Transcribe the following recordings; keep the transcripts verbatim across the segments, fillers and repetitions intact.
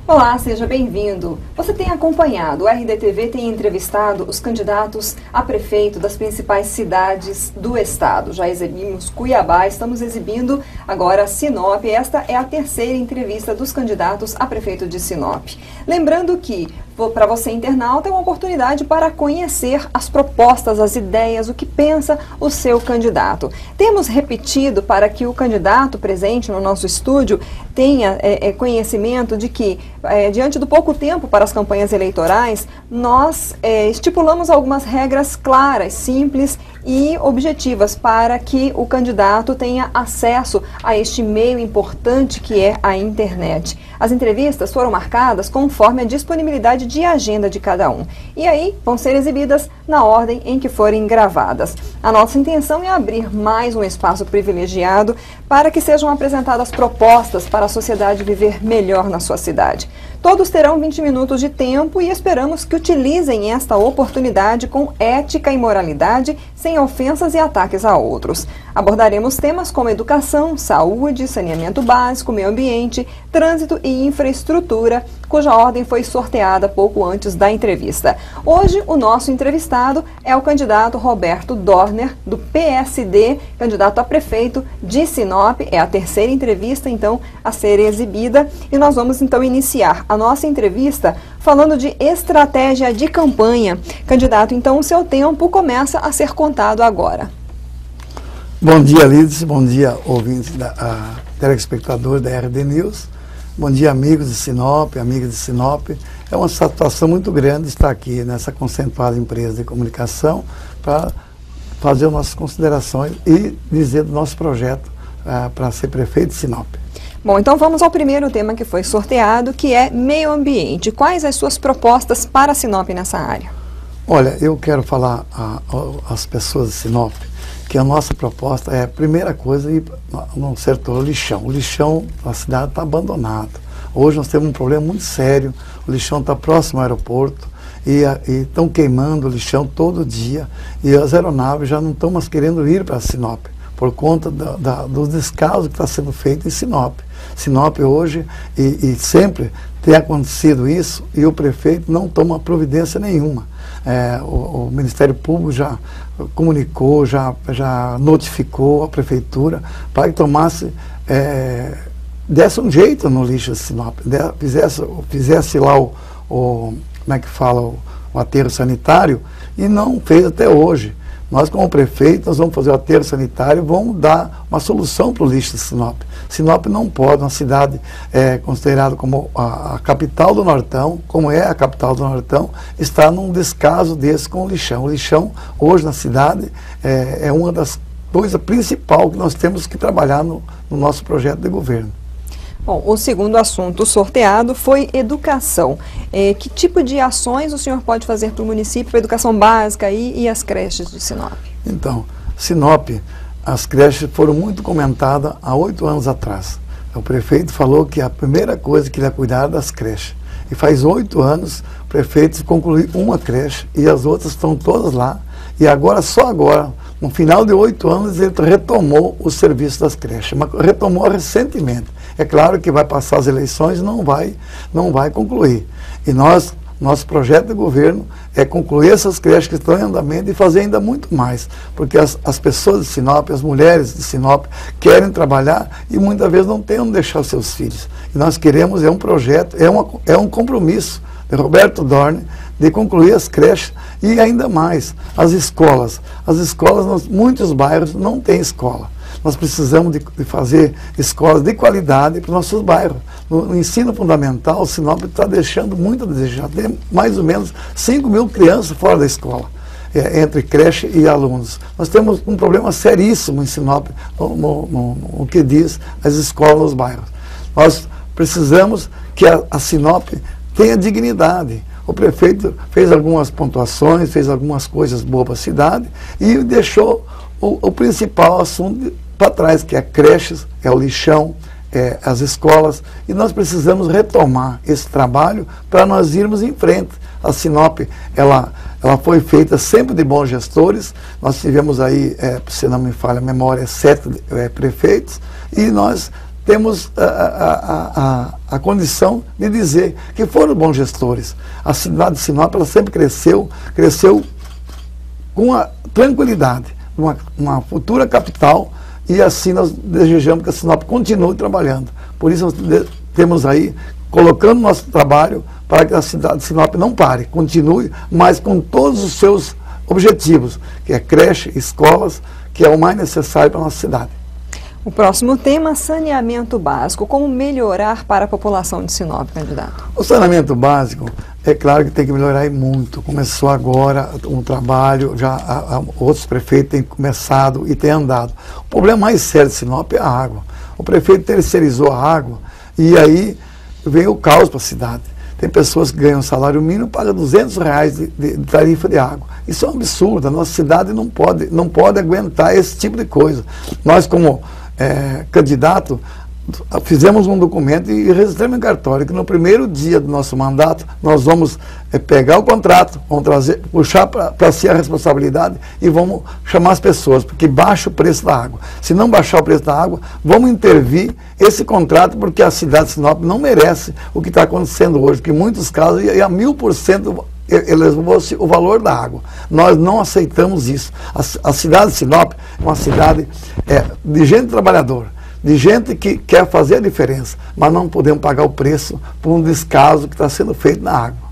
Olá, seja bem-vindo. Você tem acompanhado, o R D T V tem entrevistado os candidatos a prefeito das principais cidades do estado. Já exibimos Cuiabá, estamos exibindo agora Sinop. Esta é a terceira entrevista dos candidatos a prefeito de Sinop. Lembrando que, para você internauta, é uma oportunidade para conhecer as propostas, as ideias, o que pensa o seu candidato. Temos repetido para que o candidato presente no nosso estúdio tenha é, é, conhecimento de que, é, diante do pouco tempo para as campanhas eleitorais, nós é, estipulamos algumas regras claras, simples e objetivas para que o candidato tenha acesso a este meio importante que é a internet. As entrevistas foram marcadas conforme a disponibilidade de agenda de cada um. E aí vão ser exibidas na ordem em que forem gravadas. A nossa intenção é abrir mais um espaço privilegiado para que sejam apresentadas propostas para a sociedade viver melhor na sua cidade. Todos terão vinte minutos de tempo e esperamos que utilizem esta oportunidade com ética e moralidade, sem ofensas e ataques a outros. Abordaremos temas como educação, saúde, saneamento básico, meio ambiente, trânsito e infraestrutura, cuja ordem foi sorteada pouco antes da entrevista. Hoje, o nosso entrevistado é o candidato Roberto Dorner, do P S D, candidato a prefeito de Sinop. É a terceira entrevista, então, a ser exibida. E nós vamos, então, iniciar a nossa entrevista falando de estratégia de campanha. Candidato, então, o seu tempo começa a ser contado agora. Bom dia, Lides. Bom dia, ouvintes, da, a, telespectadores da R D News. Bom dia, amigos de Sinop, amigas de Sinop. É uma satisfação muito grande estar aqui nessa concentrada empresa de comunicação para fazer nossas considerações e dizer do nosso projeto uh, para ser prefeito de Sinop. Bom, então vamos ao primeiro tema que foi sorteado, que é meio ambiente. Quais as suas propostas para Sinop nessa área? Olha, eu quero falar às pessoas de Sinop que a nossa proposta é, a primeira coisa, ir no setor lixão. O lixão da cidade está abandonado. Hoje nós temos um problema muito sério, o lixão está próximo ao aeroporto e estão queimando o lixão todo dia e as aeronaves já não estão mais querendo ir para Sinop, por conta da, da, do descaso que está sendo feito em Sinop. Sinop hoje, e, e sempre tem acontecido isso, e o prefeito não toma providência nenhuma. É, o, o Ministério Público já comunicou, já, já notificou a prefeitura para que tomasse, é, desse um jeito no lixo de Sinop, fizesse, fizesse lá o, o, como é que fala, o, o aterro sanitário, e não fez até hoje. Nós, como prefeito, nós vamos fazer o aterro sanitário, vamos dar uma solução para o lixo de Sinop. Sinop não pode, uma cidade é, considerada como a, a capital do Nortão, como é a capital do Nortão, estar num descaso desse com o lixão. O lixão, hoje na cidade, é, é uma das coisas principais que nós temos que trabalhar no, no nosso projeto de governo. Bom, o segundo assunto sorteado foi educação. É, que tipo de ações o senhor pode fazer para o município, para a educação básica e, e as creches de Sinop? Então, Sinop, as creches foram muito comentadas há oito anos atrás. O prefeito falou que a primeira coisa que ele ia cuidar era das creches. E faz oito anos o prefeito concluiu uma creche e as outras estão todas lá. E agora, só agora, no final de oito anos, ele retomou o serviço das creches, mas retomou recentemente. É claro que vai passar as eleições e não vai, não vai concluir. E nós, nosso projeto de governo é concluir essas creches que estão em andamento e fazer ainda muito mais, porque as, as pessoas de Sinop, as mulheres de Sinop, querem trabalhar e muitas vezes não têm onde deixar os seus filhos. E nós queremos, é um projeto, é, uma, é um compromisso de Roberto Dorner de concluir as creches e ainda mais, as escolas. As escolas, nos, muitos bairros não têm escola. Nós precisamos de, de fazer escolas de qualidade para os nossos bairros. No, no ensino fundamental, o Sinop está deixando muito a desejar. Tem mais ou menos cinco mil crianças fora da escola, é, entre creche e alunos. Nós temos um problema seríssimo em Sinop, no, no, no, no que diz as escolas nos bairros. Nós precisamos que a, a Sinop tenha dignidade. O prefeito fez algumas pontuações, fez algumas coisas boas para a cidade e deixou o, o principal assunto para trás, que é creches, é o lixão, é as escolas, e nós precisamos retomar esse trabalho para nós irmos em frente. A Sinop, ela, ela foi feita sempre de bons gestores, nós tivemos aí, é, se não me falha a memória, sete é, prefeitos, e nós temos a, a, a, a condição de dizer que foram bons gestores. A cidade de Sinop, ela sempre cresceu, cresceu com a tranquilidade, uma, uma futura capital, e assim nós desejamos que a Sinop continue trabalhando. Por isso nós temos aí, colocando nosso trabalho para que a cidade de Sinop não pare, continue, mas com todos os seus objetivos, que é creche, escolas, que é o mais necessário para a nossa cidade. O próximo tema, saneamento básico. Como melhorar para a população de Sinop, candidato? O saneamento básico, é claro que tem que melhorar e muito. Começou agora um trabalho, já a, a, outros prefeitos têm começado e têm andado. O problema mais sério de Sinop é a água. O prefeito terceirizou a água e aí vem o caos para a cidade. Tem pessoas que ganham salário mínimo e pagam duzentos reais de, de, de tarifa de água. Isso é um absurdo. A nossa cidade não pode, não pode aguentar esse tipo de coisa. Nós, como é, candidato, fizemos um documento e registramos em cartório que no primeiro dia do nosso mandato nós vamos é, pegar o contrato, vamos trazer, puxar para si a responsabilidade e vamos chamar as pessoas, porque baixa o preço da água. Se não baixar o preço da água, vamos intervir esse contrato, porque a cidade de Sinop não merece o que está acontecendo hoje, que em muitos casos é a mil por cento elevou-se o valor da água. Nós não aceitamos isso. A, a cidade de Sinop é uma cidade é, de gente trabalhadora, de gente que quer fazer a diferença, mas não podemos pagar o preço por um descaso que está sendo feito na água.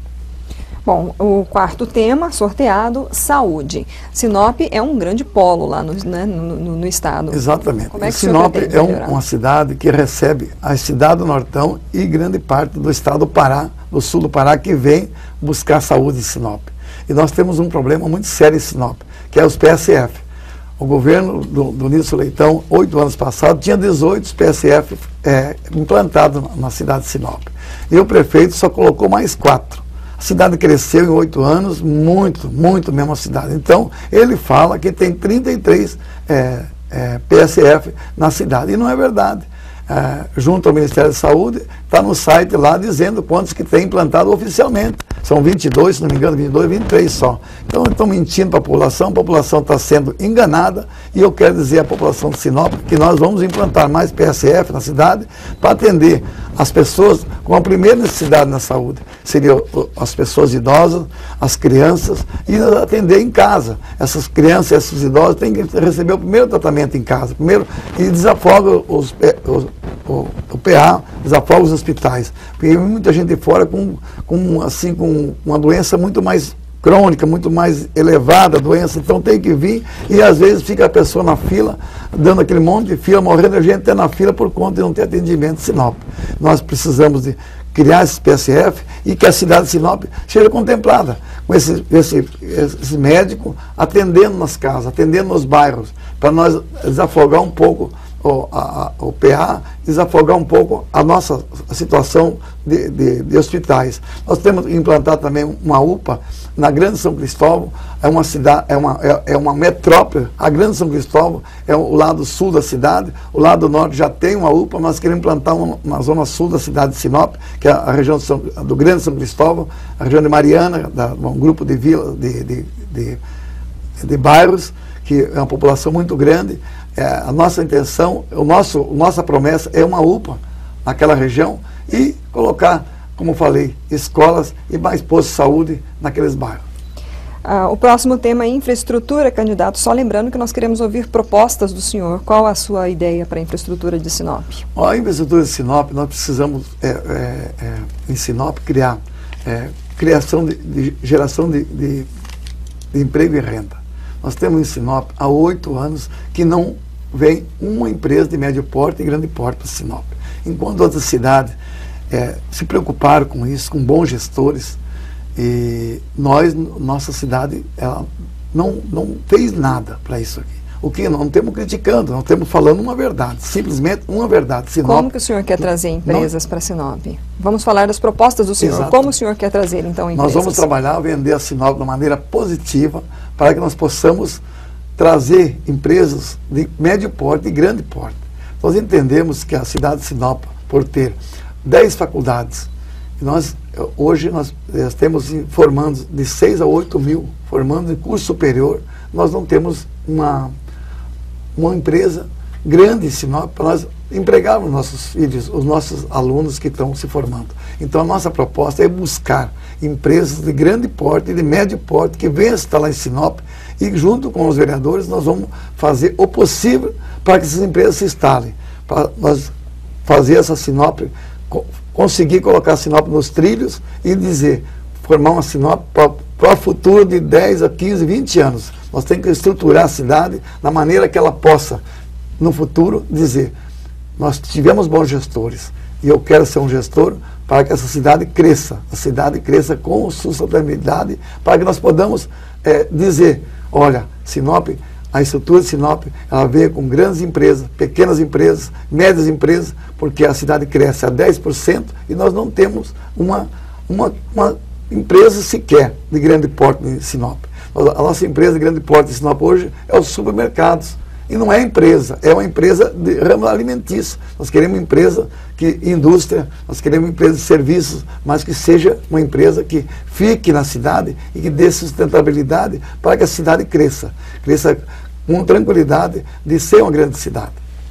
Bom, o quarto tema, sorteado, saúde. Sinop é um grande polo lá no, né, no, no, no estado. Exatamente. Como é que Sinop é um, uma cidade que recebe a cidade do Nortão e grande parte do estado do Pará, do sul do Pará, que vem buscar saúde em Sinop. E nós temos um problema muito sério em Sinop, que é os P S F. O governo do, do Nilson Leitão, oito anos passados, tinha dezoito P S F é, implantados na, na cidade de Sinop. E o prefeito só colocou mais quatro. A cidade cresceu em oito anos, muito, muito mesmo a cidade. Então, ele fala que tem trinta e três é, é, P S F na cidade. E não é verdade. É, junto ao Ministério da Saúde, está no site lá dizendo quantos que tem implantado oficialmente. São vinte e dois, se não me engano, vinte e dois, vinte e três só. Então, estão mentindo para a população, a população está sendo enganada, e eu quero dizer à população de Sinop que nós vamos implantar mais P S F na cidade para atender as pessoas com a primeira necessidade na saúde. Seriam as pessoas idosas, as crianças, e atender em casa. Essas crianças e esses idosos têm que receber o primeiro tratamento em casa, primeiro, e desafoga os, os O, o P A, desafoga os hospitais, porque muita gente fora com, com, assim, com uma doença muito mais crônica, muito mais elevada a doença, então tem que vir, e às vezes fica a pessoa na fila, dando aquele monte de fila, morrendo a gente até na fila por conta de não ter atendimento em Sinop. Nós precisamos de criar esse P S F e que a cidade de Sinop seja contemplada com esse, esse, esse médico atendendo nas casas, atendendo nos bairros, para nós desafogar um pouco O, a, o P A, desafogar um pouco a nossa situação de, de, de hospitais. Nós temos que implantar também uma U P A na Grande São Cristóvão, é uma cidade, é uma, é, é uma metrópole. A Grande São Cristóvão é o lado sul da cidade, o lado norte já tem uma U P A, nós queremos implantar uma, uma zona sul da cidade de Sinop, que é a região de São, do Grande São Cristóvão, a região de Mariana, da, um grupo de vilas, de, de, de, de bairros, que é uma população muito grande. É, a nossa intenção, o nosso, a nossa promessa é uma U P A naquela região e colocar, como falei, escolas e mais postos de saúde naqueles bairros. Ah, o próximo tema é infraestrutura, candidato. Só lembrando que nós queremos ouvir propostas do senhor. Qual a sua ideia para a infraestrutura de Sinop? Ó, a infraestrutura de Sinop, nós precisamos, é, é, é, em Sinop, criar é, criação de, de geração de, de, de emprego e renda. Nós temos em Sinop há oito anos que não vem uma empresa de médio porte e grande porte para Sinop. Enquanto outras cidades é, se preocuparam com isso, com bons gestores, e nós, nossa cidade, ela não, não fez nada para isso aqui. O que não estamos criticando, não estamos falando uma verdade, simplesmente uma verdade. Sinop, como que o senhor quer trazer empresas para Sinop? Vamos falar das propostas do senhor. Exato. Como o senhor quer trazer, então, empresas? Nós vamos trabalhar, vender a Sinop de uma maneira positiva, para que nós possamos trazer empresas de médio porte e grande porte. Nós entendemos que a cidade de Sinop, por ter dez faculdades, nós, hoje nós temos formando de seis a oito mil, formando em curso superior, nós não temos uma, uma empresa grande em Sinop para nós empregarmos nossos filhos, os nossos alunos que estão se formando. Então a nossa proposta é buscar empresas de grande porte e de médio porte que venham estar lá em Sinop e junto com os vereadores nós vamos fazer o possível para que essas empresas se instalem, para nós fazer essa Sinop, conseguir colocar a Sinop nos trilhos e dizer, formar uma Sinop para o futuro de dez a quinze, vinte anos. Nós temos que estruturar a cidade da maneira que ela possa, no futuro, dizer, nós tivemos bons gestores e eu quero ser um gestor para que essa cidade cresça, a cidade cresça com sustentabilidade, para que nós podamos é, dizer, olha, Sinop, a estrutura de Sinop, ela veio com grandes empresas, pequenas empresas, médias empresas, porque a cidade cresce a dez por cento e nós não temos uma, uma, uma empresa sequer de grande porte em Sinop. A nossa empresa de grande porte em Sinop hoje é os supermercados. E não é empresa, é uma empresa de ramo alimentício. Nós queremos uma empresa que indústria, nós queremos uma empresa de serviços, mas que seja uma empresa que fique na cidade e que dê sustentabilidade para que a cidade cresça. Cresça com tranquilidade de ser uma grande cidade.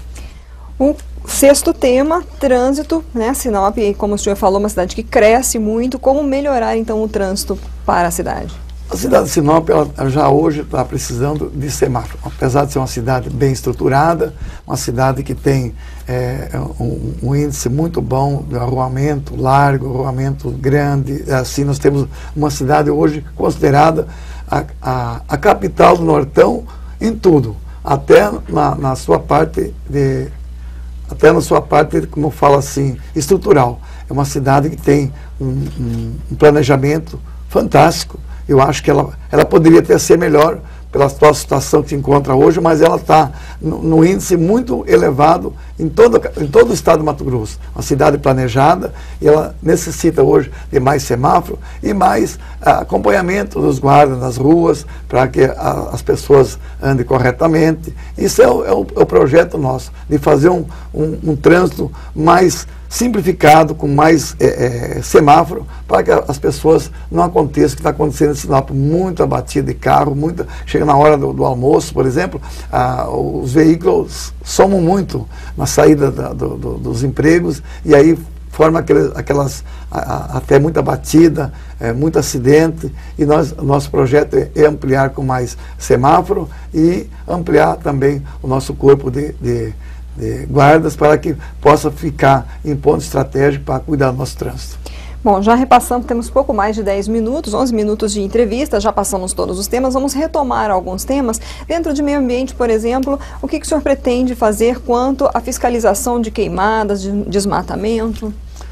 O sexto tema, trânsito, né? Sinop, como o senhor falou, uma cidade que cresce muito. Como melhorar então o trânsito para a cidade? A cidade de Sinop, ela já hoje está precisando de semáforo, apesar de ser uma cidade bem estruturada, uma cidade que tem é, um, um índice muito bom de arruamento largo, arruamento grande. Assim, nós temos uma cidade hoje considerada a, a, a capital do Nortão em tudo, até na, na sua parte de, até na sua parte, como eu falo assim, estrutural. É uma cidade que tem um, um, um planejamento fantástico. Eu acho que ela, ela poderia até ser melhor pela atual situação que se encontra hoje, mas ela está no, no índice muito elevado em todo, em todo o estado do Mato Grosso. Uma cidade planejada, e ela necessita hoje de mais semáforo e mais ah, acompanhamento dos guardas nas ruas, para que a, as pessoas andem corretamente. Isso é o, é o, é o projeto nosso, de fazer um, um, um trânsito mais simplificado, com mais é, é, semáforo, para que as pessoas não aconteça o que está acontecendo em Sinop, muita batida de carro, muita, chega na hora do, do almoço, por exemplo, ah, os veículos somam muito na saída da, do, do, dos empregos, e aí forma aqueles, aquelas, a, a, até muita batida, é, muito acidente, e nós, nosso projeto é, é ampliar com mais semáforo e ampliar também o nosso corpo de, de de guardas para que possa ficar em ponto estratégico para cuidar do nosso trânsito. Bom, já repassamos, temos pouco mais de dez minutos, onze minutos de entrevista, já passamos todos os temas, vamos retomar alguns temas. Dentro de meio ambiente, por exemplo, o que, que o senhor pretende fazer quanto à fiscalização de queimadas, de desmatamento?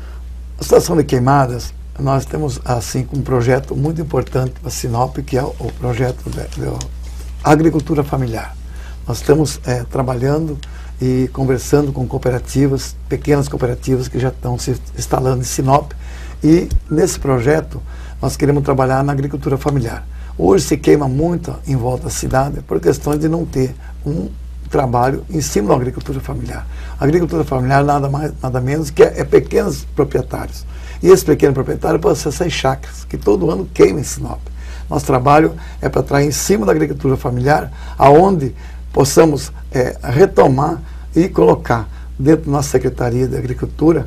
A situação de queimadas, nós temos assim um projeto muito importante para Sinop, que é o, o projeto da agricultura familiar. Nós estamos é, trabalhando e conversando com cooperativas, pequenas cooperativas que já estão se instalando em Sinop, e nesse projeto nós queremos trabalhar na agricultura familiar. Hoje se queima muito em volta da cidade por questões de não ter um trabalho em cima da agricultura familiar. A agricultura familiar nada mais, nada menos que é, é pequenos proprietários. E esse pequeno proprietário pode ser essas chácaras, que todo ano queima em Sinop. Nosso trabalho é para trazer em cima da agricultura familiar, aonde possamos é, retomar e colocar dentro da nossa Secretaria de Agricultura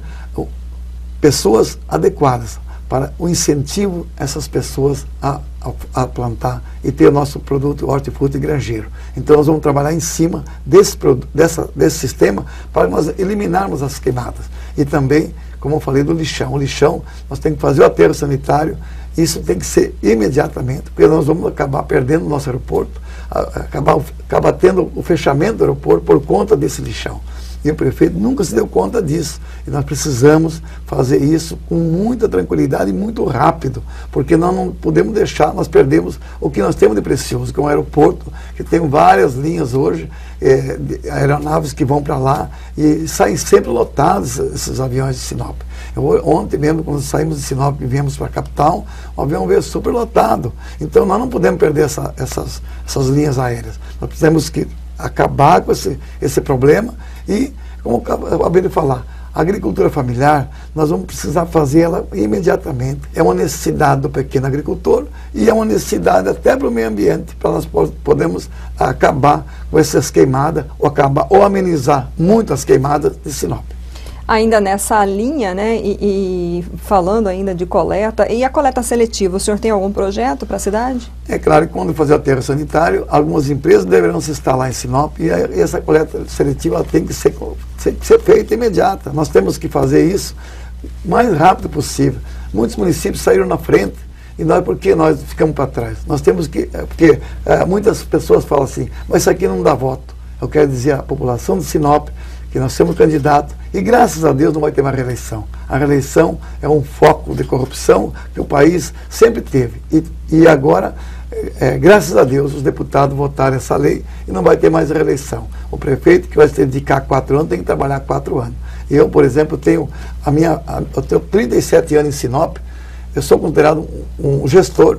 pessoas adequadas para o incentivo a essas pessoas a, a, a plantar e ter o nosso produto hortifruti e granjeiro. Então nós vamos trabalhar em cima desse, dessa, desse sistema para nós eliminarmos as queimadas. E também, como eu falei, do lixão. O lixão, nós temos que fazer o aterro sanitário, isso tem que ser imediatamente, porque nós vamos acabar perdendo o nosso aeroporto, acabar, acabar tendo o fechamento do aeroporto por conta desse lixão. E o prefeito nunca se deu conta disso. E nós precisamos fazer isso com muita tranquilidade e muito rápido, porque nós não podemos deixar, nós perdemos o que nós temos de precioso, que é um aeroporto que tem várias linhas hoje, é, de aeronaves que vão para lá, e saem sempre lotados esses aviões de Sinop. Eu, ontem mesmo, quando saímos de Sinop e viemos para a capital, o avião veio super lotado. Então nós não podemos perder essa, essas, essas linhas aéreas. Nós precisamos que acabar com esse, esse problema e, como eu acabei de falar, A agricultura familiar, nós vamos precisar fazer ela imediatamente. É uma necessidade do pequeno agricultor e é uma necessidade até para o meio ambiente, para nós podermos acabar com essas queimadas, ou acabar, ou amenizar muito as queimadas de Sinop. Ainda nessa linha, né, e, e falando ainda de coleta, e a coleta seletiva, o senhor tem algum projeto para a cidade? É claro que quando fazer o aterro sanitário, algumas empresas deverão se instalar em Sinop e essa coleta seletiva ela tem que ser, tem que ser feita imediata. Nós temos que fazer isso o mais rápido possível. Muitos municípios saíram na frente e nós, por que nós ficamos para trás? Nós temos que, porque é, muitas pessoas falam assim, mas isso aqui não dá voto. Eu quero dizer à população de Sinop que nós temos candidato e graças a Deus não vai ter uma reeleição. A reeleição é um foco de corrupção que o país sempre teve. E, e agora, é, graças a Deus, os deputados votaram essa lei e não vai ter mais reeleição. O prefeito que vai se dedicar quatro anos tem que trabalhar quatro anos. Eu, por exemplo, tenho, a minha, a, eu tenho trinta e sete anos em Sinop, eu sou considerado um, um gestor.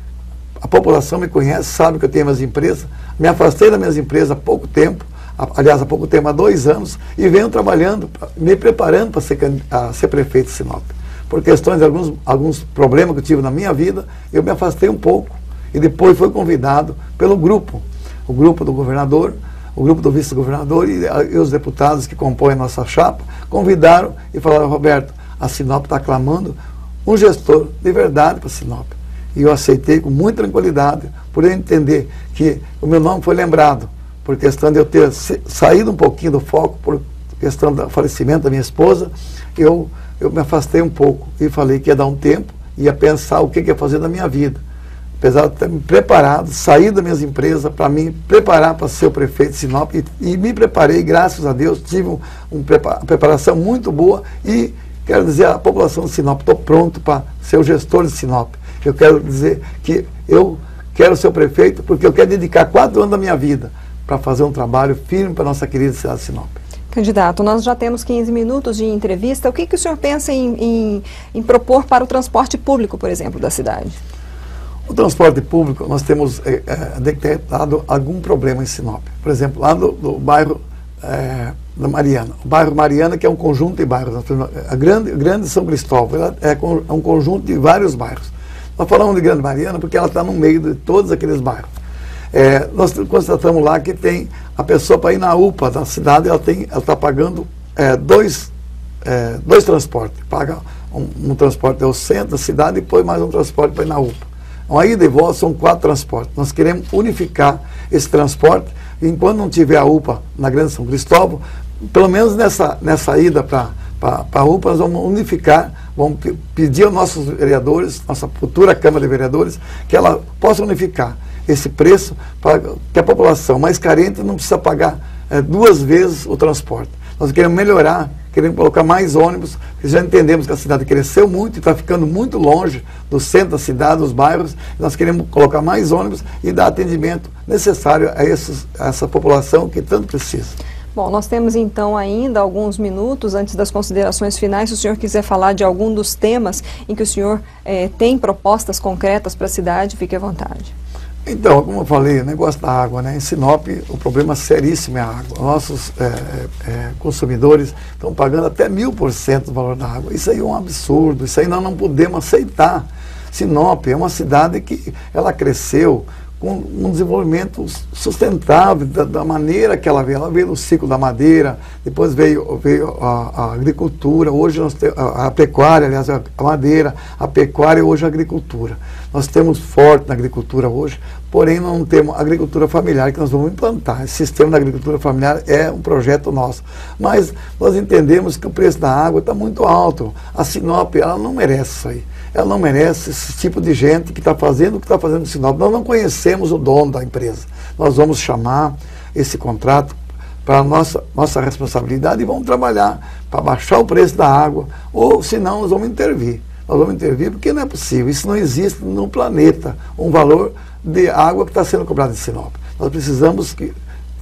A população me conhece, sabe que eu tenho minhas empresas. Me afastei das minhas empresas há pouco tempo. Aliás, há pouco tempo, há dois anos, e venho trabalhando, me preparando para ser, a ser prefeito de Sinop. Por questões de alguns, alguns problemas que eu tive na minha vida, eu me afastei um pouco. E depois fui convidado pelo grupo, o grupo do governador, o grupo do vice-governador e, e os deputados que compõem a nossa chapa, convidaram e falaram, Roberto, a Sinop está clamando um gestor de verdade para Sinop. E eu aceitei com muita tranquilidade, por eu entender que o meu nome foi lembrado, por questão de eu ter saído um pouquinho do foco, por questão do falecimento da minha esposa, eu, eu me afastei um pouco e falei que ia dar um tempo, ia pensar o que, que ia fazer na minha vida. Apesar de ter me preparado, sair das minhas empresas para me preparar para ser o prefeito de Sinop, e, e me preparei, graças a Deus, tive um, um prepara, uma preparação muito boa e quero dizer à população de Sinop, estou pronto para ser o gestor de Sinop. Eu quero dizer que eu quero ser o prefeito porque eu quero dedicar quatro anos da minha vida para fazer um trabalho firme para a nossa querida cidade de Sinop. Candidato, nós já temos quinze minutos de entrevista. O que, que o senhor pensa em, em, em propor para o transporte público, por exemplo, da cidade? O transporte público, nós temos é, é, detectado algum problema em Sinop. Por exemplo, lá no, no bairro é, da Mariana. O bairro Mariana, que é um conjunto de bairros. A grande, grande São Cristóvão é, é um conjunto de vários bairros. Nós falamos de Grande Mariana porque ela está no meio de todos aqueles bairros. É, nós constatamos lá que tem a pessoa para ir na U P A da cidade, ela tem, ela está pagando é, dois, é, dois transportes. Paga um, um transporte ao centro da cidade e depois mais um transporte para ir na U P A. Então, a ida e volta são quatro transportes. Nós queremos unificar esse transporte e enquanto não tiver a U P A na Grande São Cristóvão, pelo menos nessa, nessa ida para a U P A, nós vamos unificar, vamos pedir aos nossos vereadores, nossa futura Câmara de Vereadores, que ela possa unificar esse preço para que a população mais carente não precisa pagar é, duas vezes o transporte. Nós queremos melhorar, queremos colocar mais ônibus, porque já entendemos que a cidade cresceu muito e está ficando muito longe do centro da cidade, dos bairros. Nós queremos colocar mais ônibus e dar atendimento necessário a, esses, a essa população que tanto precisa. Bom, nós temos então ainda alguns minutos antes das considerações finais. Se o senhor quiser falar de algum dos temas em que o senhor eh, tem propostas concretas para a cidade, fique à vontade. Então, como eu falei, o negócio da água, né? Em Sinop, o problema seríssimo é a água. Nossos é, é, consumidores estão pagando até mil por cento do valor da água. Isso aí é um absurdo, isso aí nós não podemos aceitar. Sinop é uma cidade que ela cresceu com um desenvolvimento sustentável, da, da maneira que ela veio. Ela veio do ciclo da madeira, depois veio, veio a, a agricultura, hoje nós temos a, a pecuária, aliás, a, a madeira, a pecuária e hoje a agricultura. Nós temos forte na agricultura hoje, porém não temos agricultura familiar que nós vamos implantar. Esse sistema da agricultura familiar é um projeto nosso. Mas nós entendemos que o preço da água está muito alto. A Sinop, ela não merece isso aí. Ela não merece esse tipo de gente que está fazendo o que está fazendo no Sinop. Nós não conhecemos o dono da empresa. Nós vamos chamar esse contrato para a nossa, nossa responsabilidade e vamos trabalhar para baixar o preço da água, ou senão nós vamos intervir. Nós vamos intervir porque não é possível. Isso não existe no planeta, um valor de água que está sendo cobrado em Sinop. Nós precisamos que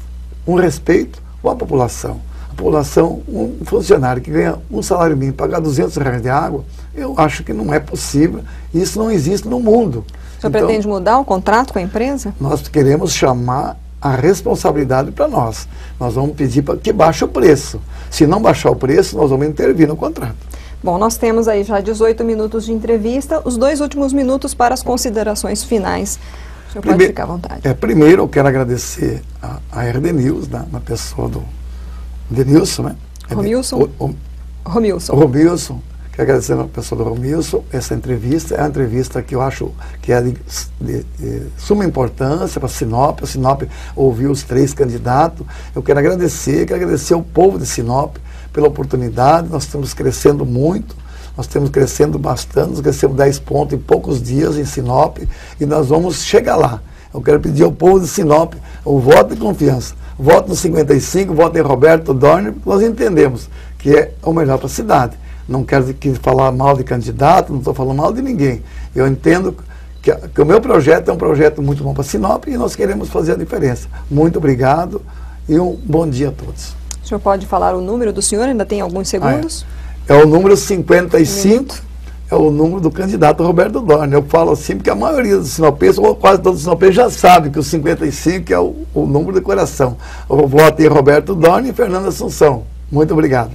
um respeito com a população. A população, um funcionário que ganha um salário mínimo, pagar duzentos reais de água, eu acho que não é possível. Isso não existe no mundo. O senhor então, pretende mudar o contrato com a empresa? Nós queremos chamar a responsabilidade para nós. Nós vamos pedir para que baixe o preço. Se não baixar o preço, nós vamos intervir no contrato. Bom, nós temos aí já dezoito minutos de entrevista, os dois últimos minutos para as considerações finais. O senhor pode ficar à vontade. É, primeiro, eu quero agradecer a, a R D News, né, na pessoa do Denilson, né? Romilson. O, o, Romilson. Romilson. Quero agradecer a pessoa do Romilson. Essa entrevista é uma entrevista que eu acho que é de, de, de suma importância para a Sinop. A Sinop ouviu os três candidatos. Eu quero agradecer, quero agradecer ao povo de Sinop pela oportunidade. Nós estamos crescendo muito, nós estamos crescendo bastante, nós crescemos dez pontos em poucos dias em Sinop e nós vamos chegar lá. Eu quero pedir ao povo de Sinop o voto de confiança. Voto no cinquenta e cinco, voto em Roberto Dorner, porque nós entendemos que é o melhor para a cidade. Não quero que falar mal de candidato, não estou falando mal de ninguém. Eu entendo que, que o meu projeto é um projeto muito bom para Sinop e nós queremos fazer a diferença. Muito obrigado e um bom dia a todos. O senhor pode falar o número do senhor? Ainda tem alguns segundos? Ah, é. é o número cinquenta e cinco, um é o número do candidato Roberto Dorner. Eu falo assim porque a maioria dos sinopenses, ou quase todos os sinopenses, já sabem que o cinquenta e cinco é o, o número do coração. Eu voto em Roberto Dorner e Fernando Assunção. Muito obrigado.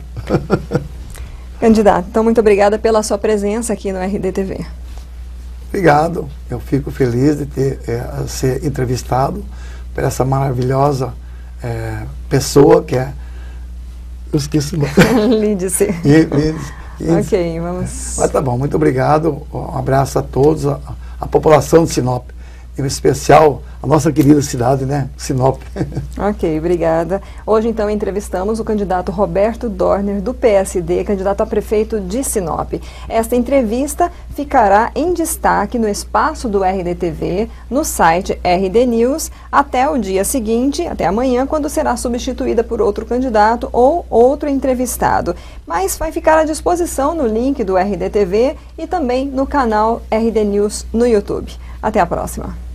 Candidato, então muito obrigada pela sua presença aqui no R D T V. Obrigado, eu fico feliz de ter é, ser entrevistado por essa maravilhosa é, pessoa que é, eu esqueci o nome. Lídice. Lídice. Ok, vamos... Mas tá bom, muito obrigado, um abraço a todos, a, a população de Sinop, em especial a nossa querida cidade, né, Sinop. Ok, obrigada. Hoje, então, entrevistamos o candidato Roberto Dorner, do P S D, candidato a prefeito de Sinop. Esta entrevista ficará em destaque no espaço do R D T V, no site R D News, até o dia seguinte, até amanhã, quando será substituída por outro candidato ou outro entrevistado. Mas vai ficar à disposição no link do R D T V e também no canal R D News no YouTube. Até a próxima.